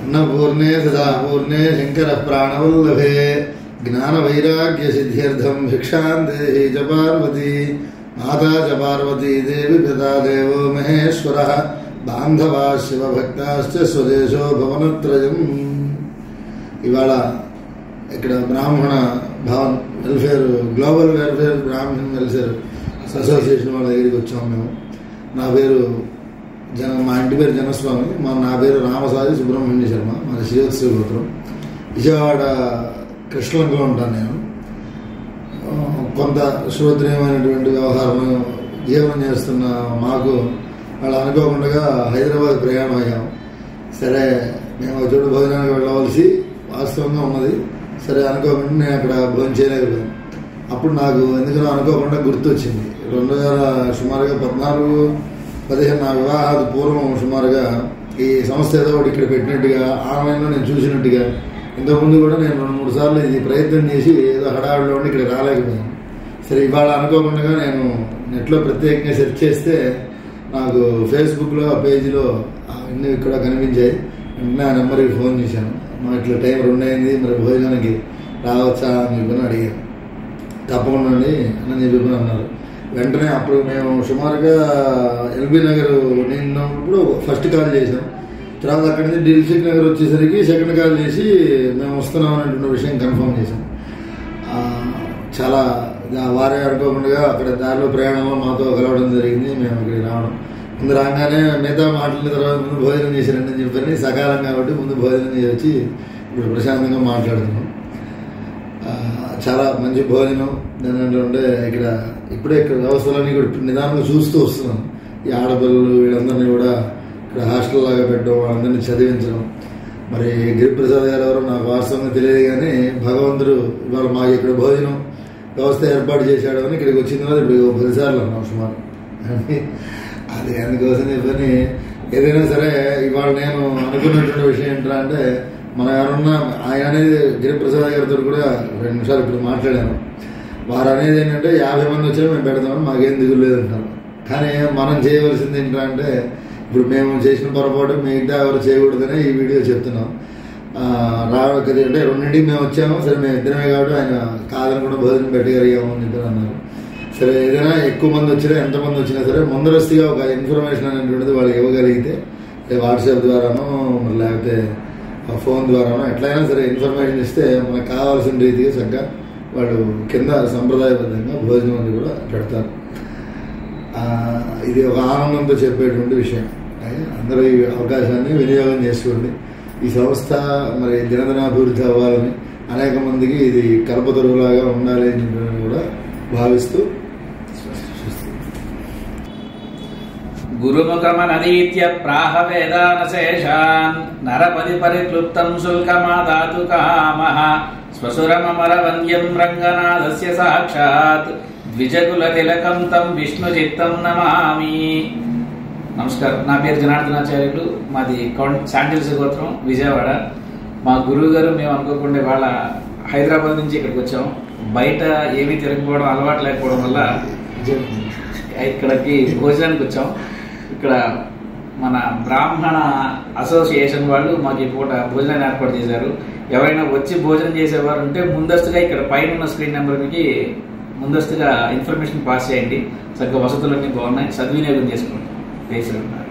अन्नपूर्णे सदापूर्णे शङ्करः प्राणवल्लभे ज्ञानवैराग्यसिद्ध्यर्थं भिक्षां देहि च पार्वती माता च पार्वती देवी पिता देवो महेश्वरः बान्धवाः शिवभक्ताश्च स्वदेशो भवनत्रयम्। इवाళ ఇక్కడ Brahmana Bhavan welfare global welfare Brahman welfare association వాళ్ళ దగ్గరికి వచ్చాము మేము. నా పేరు మా ఇంటి పేరు జనస్వామి, నా పేరు రామసారి సుబ్రహ్మణ్య శర్మ, మాది శ్రీవత్స గోత్రం. విజయవాడ కృష్ణలంకలో ఉంటాను నేను. కొంత శ్రోత్రియమైనటువంటి వ్యవహారం జీవనం చేస్తున్న మాకు వాళ్ళు అనుకోకుండా హైదరాబాద్ ప్రయాణం అయ్యాము. సరే మేము ఒక చోటు భోజనానికి వెళ్ళవలసి వాస్తవంగా ఉన్నది. సరే అనుకోకుండా నేను అక్కడ భోజనం చేయలేకపోయాను. అప్పుడు నాకు ఎందుకనో అనుకోకుండా గుర్తొచ్చింది. 2000 సుమారుగా 14-15 నా వివాహాది పూర్వం సుమారుగా ఈ సంస్థ ఏదో ఒకటి ఇక్కడ పెట్టినట్టుగా ఆన్లైన్లో నేను చూసినట్టుగా, ఇంతకుముందు కూడా నేను 2-3 సార్లు ఇది ప్రయత్నం చేసి ఏదో హడావిడిలో ఉండి ఇక్కడ రాలేకపోయాను. సరే ఇవాళ అనుకోకుండా నేను నెట్లో ప్రత్యేకంగా సెర్చ్ చేస్తే నాకు ఫేస్బుక్లో ఆ పేజీలో అన్నీ ఇక్కడ కనిపించాయి. వెంటనే ఆ నెంబర్కి ఫోన్ చేశాను. మా ఇట్లా టైం 2 అయింది, మరి భోజనానికి రావచ్చా అని చెప్పని అడిగాను. తప్పకుండా అండి అని చెప్పని అన్నారు. వెంటనే అప్పుడు మేము సుమారుగా ఎల్బీ నగర్ నిన్నప్పుడు ఫస్ట్ కాల్ చేసాం. తర్వాత అక్కడి నుంచి దిల్సుఖ్ నగర్ వచ్చేసరికి సెకండ్ కాల్ చేసి మేము వస్తున్నాం అనేటువంటి విషయం కన్ఫర్మ్ చేశాం. చాలా వారే అనుకోకుండా అక్కడ దారిలో ప్రయాణంలో మాతో కలవడం జరిగింది. మేము ఇక్కడికి రావడం, ముందు రాగానే మిగతా మాట్లాడిన తర్వాత ముందు భోజనం చేశారండి అని చెప్పని సకాలం కాబట్టి ముందు భోజనం చేసి వచ్చి ఇప్పుడు ప్రశాంతంగా మాట్లాడుతున్నాం. చాలా మంచి భోజనం ఏంటంటే ఇప్పుడే ఇక్కడ వ్యవస్థలన్నీ కూడా నిదానంగా చూస్తూ వస్తున్నాం. ఈ ఆడపిల్లలు వీళ్ళందరినీ కూడా ఇక్కడ హాస్టల్ లాగా పెట్టడం, వాళ్ళందరినీ చదివించడం. మరి గిరిప్రసాద్ గారు ఎవరో నాకు వాస్తవంగా తెలియదు, కానీ భగవంతుడు ఇవాళ మాకు ఇక్కడ భోజనం వ్యవస్థ ఏర్పాటు చేశాడు అని ఇక్కడికి వచ్చిన తర్వాత ఇప్పుడు 10 సార్లు అన్నాం సుమారు. అది అందుకోసం చెప్పని ఏదైనా సరే ఇవాళ నేను అనుకున్నటువంటి విషయం ఏంటంటే అంటే మనం ఎవరన్నా ఆయన అనేది గిరిప్రసాద్ గారితో కూడా 2 నిమిషాలు ఇప్పుడు మాట్లాడాను. వారు అనేది ఏంటంటే 50 మంది వచ్చినా మేము పెడతామని మాకేం దిగులు లేదంటారు. కానీ మనం చేయవలసింది ఏంటంటే ఇప్పుడు మేము చేసిన పొరపాటు మిగతా ఎవరు చేయకూడదనే ఈ వీడియో చెప్తున్నాం. రావక్కది అంటే 2ంటికి మేము వచ్చాము. సరే మేము ఇద్దరమే కాబట్టి ఆయన కాదని కూడా భోజనం పెట్టగలిగాము అని చెప్పి అన్నారు. సరే ఏదైనా ఎక్కువ మంది వచ్చినా ఎంతమంది వచ్చినా సరే ముందరస్తుగా ఒక ఇన్ఫర్మేషన్ అనేటువంటిది వాళ్ళకి ఇవ్వగలిగితే వాట్సాప్ ద్వారానో లేకపోతే ఫోన్ ద్వారానో ఎట్లయినా సరే ఇన్ఫర్మేషన్ ఇస్తే మనకు కావాల్సిన రీతిగా చక్కగా వాళ్ళు కింద సంప్రదాయబద్ధంగా భోజనం అని కూడా పెడతారు. ఇది ఒక ఆనందంతో చెప్పేటువంటి విషయం. అందరూ ఈ అవకాశాన్ని వినియోగం చేసుకోండి. ఈ సంస్థ మరి దినదినాభివృద్ధి అవ్వాలని, అనేక మందికి ఇది కల్పతరువులాగా ఉండాలి అని కూడా భావిస్తూ గురుముఖమనదీత్య ప్రాహ వేదానశేషాన్ నరపది పరిక్లుప్తం శుల్కమాదాతు కామః స్వసురమమరవంద్యం రంగనాథస్య సాక్షాత్ ద్విజకుల తిలకం తం విష్ణుచిత్తం నమామి. నమస్కారం, నా పేరు జనార్దనాచార్యులు, మాది శాంటిల్స్ గోత్రం, విజయవాడ. మా గురువు గారు మేము అనుకోకుండా వాళ్ళ హైదరాబాద్ నుంచి ఇక్కడికి వచ్చాం. బయట ఏమీ తిరగకపోవడం అలవాటు లేకపోవడం వల్ల ఇక్కడికి భోజనానికి వచ్చాం. ఇక్కడ మన బ్రాహ్మణ అసోసియేషన్ వాళ్ళు మాకు ఈ పూట భోజనాన్ని ఏర్పాటు చేశారు. ఎవరైనా వచ్చి భోజనం చేసేవారు ఉంటే ముందస్తుగా ఇక్కడ పైన ఉన్న స్క్రీన్ నెంబర్కి ముందస్తుగా ఇన్ఫర్మేషన్ పాస్ చేయండి. చక్కగా వసతులన్నీ బాగున్నాయి, సద్వినియోగం చేసుకోండి.